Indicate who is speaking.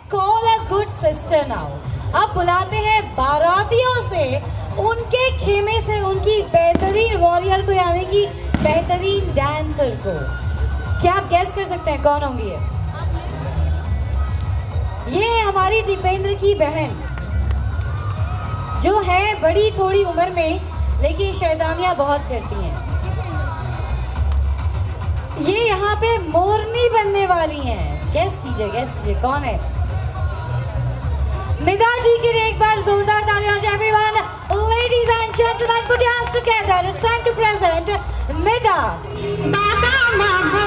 Speaker 1: Call a good sister now. अब बुलाते हैं बारातियों से उनके खेमे से उनकी बेहतरीन वॉरियर को, यानी कि बेहतरीन डांसर को। क्या आप गैस कर सकते हैं कौन होंगी ये है हमारी दीपेंद्र की बहन, जो है बड़ी थोड़ी उम्र में लेकिन शैतानियां बहुत करती हैं। ये यहाँ पे मोरनी बनने वाली हैं। गैस कीजिए कौन है। निदा जी के लिए एक बार जोरदार तालियां everyone. Ladies and gentlemen, put your hands together. It's time to present Nida.